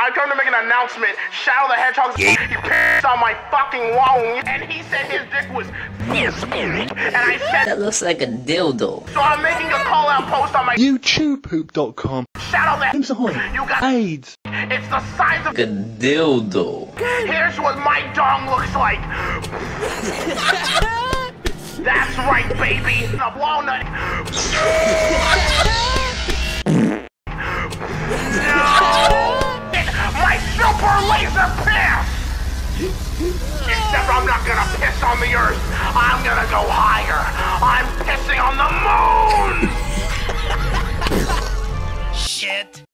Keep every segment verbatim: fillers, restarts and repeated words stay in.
I'm trying to make an announcement. Shadow the Hedgehog, he pissed on my fucking wall, and he said his dick was and I said that looks like a dildo. So I'm making a call out post on my YouTube poop dot com. Shadow the you got AIDS. It's the size of a dildo. Here's what my dong looks like. That's right, baby. A walnut. No! My super laser piss! Except I'm not gonna piss on the earth. I'm gonna go higher. I'm pissing on the moon! Shit.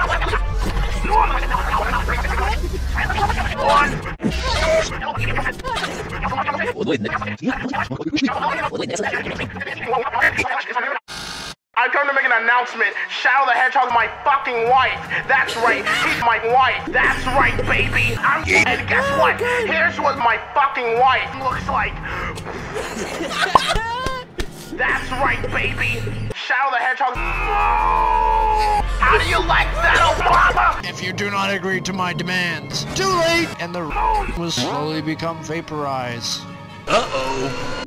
I'm trying to make an announcement. Shadow the Hedgehog, my fucking wife. That's right, she's my wife. That's right, baby. I'm and guess what? Here's what my fucking wife looks like. That's right, baby. Shadow the Hedgehog. How do you like that, Obama? If you do not agree to my demands, too late, and the will slowly become vaporized. Uh-oh.